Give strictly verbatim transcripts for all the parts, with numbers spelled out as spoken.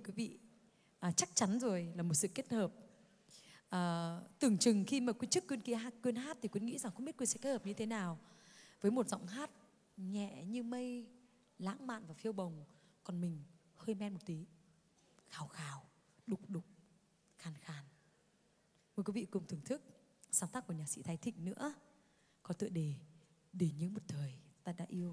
quý vị. À, chắc chắn rồi là một sự kết hợp. À, tưởng chừng khi mà trước Quyên kia Quyên hát thì Quyên nghĩ rằng không biết Quyên sẽ kết hợp như thế nào với một giọng hát nhẹ như mây, lãng mạn và phiêu bồng, còn mình hơi men một tí, khào khào, đục đục, khan khan. Mời quý vị cùng thưởng thức sáng tác của nhạc sĩ Thái Thịnh nữa, có tựa đề Để Nhớ Một Thời Ta Đã Yêu.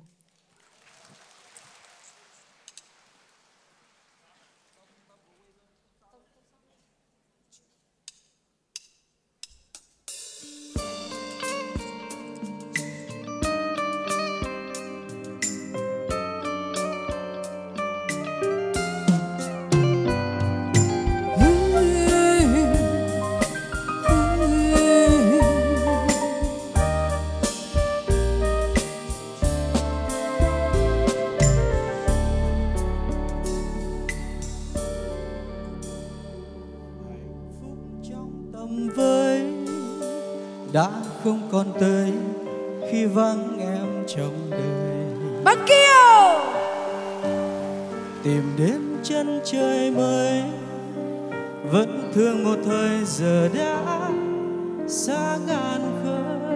Đã không còn tới khi vắng em trong đời. Bác Kiều tìm đến chân trời mới, vẫn thương một thời giờ đã xa ngàn khơi.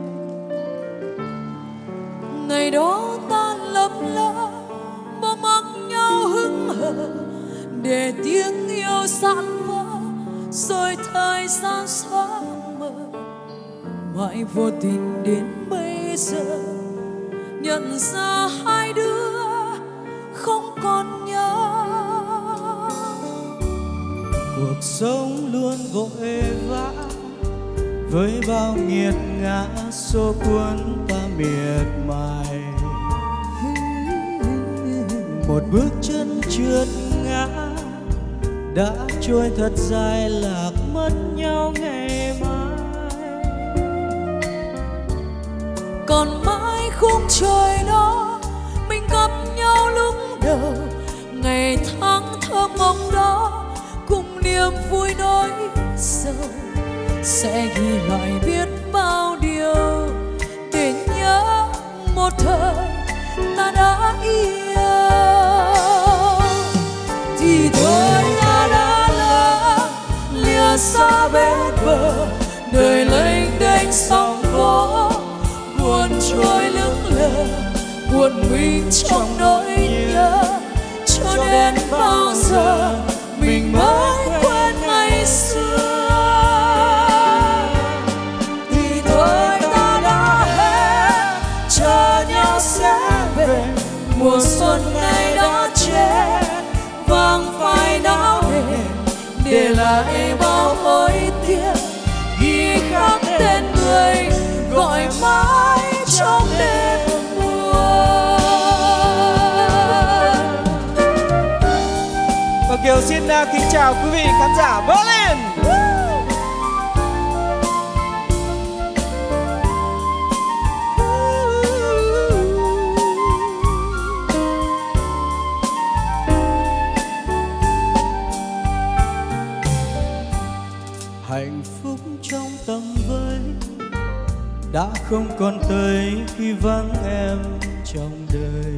Ngày đó ta lấp lỡ mơ mặc nhau hững hờ, để tiếng yêu tan vỡ rồi thời gian xóa mờ. Mãi vô tình đến bây giờ nhận ra hai đứa không còn nhau. Cuộc sống luôn vội vã với bao nghiệt ngã, số cuốn ta miệt mài. Một bước chân trượt ngã đã trôi thật dài, lạc mất nhau ngày mai. Còn mãi khung trời đó mình gặp nhau lúc đầu, ngày tháng thơ mộng đó cùng niềm vui nỗi sầu, sẽ ghi lại biết bao điều để nhớ một thời ta đã yêu. Thì thôi ta đã lỡ lìa xa bên bờ, đời lênh đênh sóng vỗ buồn trôi lững lờ, buồn mình trong nỗi nhớ. Cho đến bao giờ mình mới quên ngày xưa. Thì thôi ta đã hẹn chờ nhau sẽ về, mùa xuân ngày đó chết vang phai não nề, để lại bao hối tiếc ghi khắc tên người gọi mãi trong đêm buồn. Và Kiều xin uh, kính chào quý vị khán giả Berlin. Hạnh phúc trong tầm với đã không còn tới khi vắng em trong đời.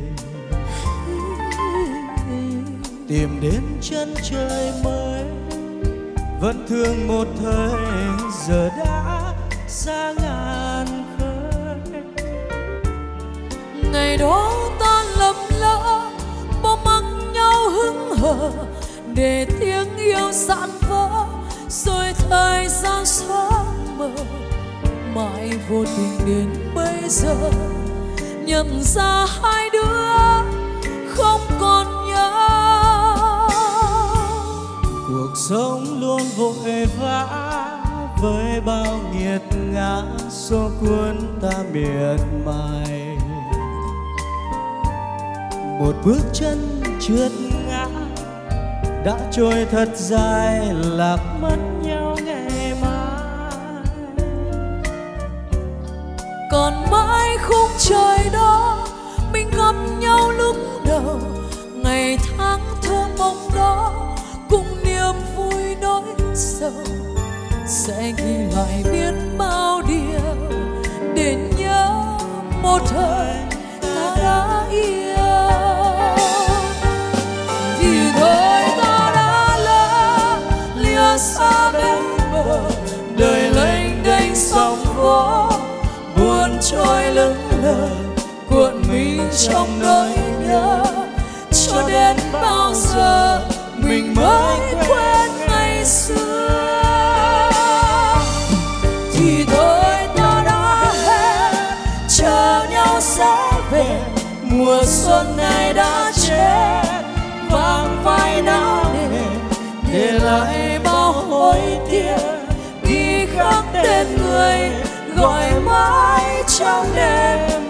Tìm đến chân trời mới, vẫn thương một thời giờ đã xa ngàn khơi. Ngày đó ta lầm lỡ bỏ mặc nhau hững hờ, để tiếng yêu dạn vỡ rồi thời gian xóa mờ. Mãi vô tình đến bây giờ nhận ra hai đứa không còn nhau. Cuộc sống luôn vội vã với bao nghiệt ngã, số cuốn ta miệt mài. Một bước chân trượt ngã đã trôi thật dài, lạc mất nhau ngày mai. Còn mãi khung trời đó mình gặp nhau lúc đầu, ngày tháng thơ mộng đó cùng niềm vui nỗi sầu, sẽ ghi lại biết bao điều để nhớ một thời ta đã yêu. Thì thôi ta trong nỗi nhớ. Cho đến bao giờ mình mới quên ngày xưa. Thì thôi ta đã hẹn chờ nhau sẽ về, mùa xuân này đã chết vang vai não nề, để lại bao hối tiếc ghi khắc tên người gọi mãi trong đêm